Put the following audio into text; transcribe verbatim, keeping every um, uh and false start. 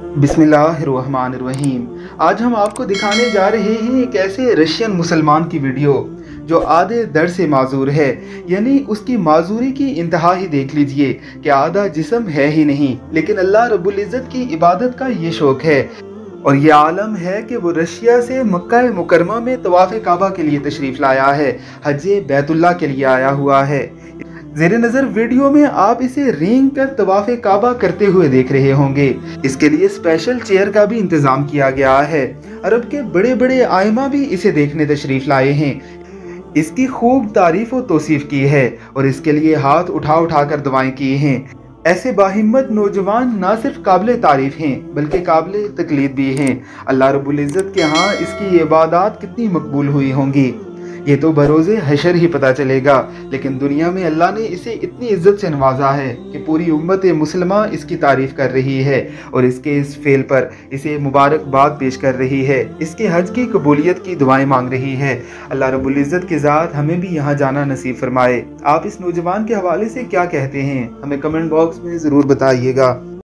बिस्मिल्लाहिर्रहमानिर्रहीम। आज हम आपको दिखाने जा रहे हैं एक ऐसे रशियन मुसलमान की वीडियो जो आधे दर से माजूर है, यानी उसकी माजूरी की इंतहा ही देख लीजिए कि आधा जिस्म है ही नहीं, लेकिन अल्लाह रब्बुल इज़्ज़त की इबादत का ये शौक है। और ये आलम है कि वो रशिया से मक्का मुकरमा में तवाफ़ काबा के लिए तशरीफ़ लाया है, हज बैतुल्लाह के लिए आया हुआ है। ज़ेरे नज़र वीडियो में आप इसे रेंग कर तवाफ़ काबा करते हुए देख रहे होंगे। इसके लिए स्पेशल चेयर का भी इंतज़ाम किया गया है। अरब के बड़े बड़े आइमा भी इसे देखने तशरीफ़ लाए हैं, इसकी खूब तारीफ़ व तौसीफ़ की है और इसके लिए हाथ उठा उठा कर दुआएं की हैं। ऐसे बाहिम्मत नौजवान ना सिर्फ काबिल तारीफ़ हैं बल्कि काबिल तकलीद भी हैं। अल्लाह रब्बुल इज़्ज़त के यहाँ इसकी इबादत कितनी मकबूल हुई होंगी ये तो बरोज़े हशर ही पता चलेगा, लेकिन दुनिया में अल्लाह ने इसे इतनी इज्जत से नवाजा है कि पूरी उम्मत मुसलमा इसकी तारीफ़ कर रही है और इसके इस फेल पर इसे मुबारकबाद पेश कर रही है, इसके हज की कबूलियत की दुआएं मांग रही है। अल्लाह रब्बुल इज़्ज़त की ज़ात हमें भी यहाँ जाना नसीब फरमाए। आप इस नौजवान के हवाले से क्या कहते हैं, हमें कमेंट बॉक्स में ज़रूर बताइएगा।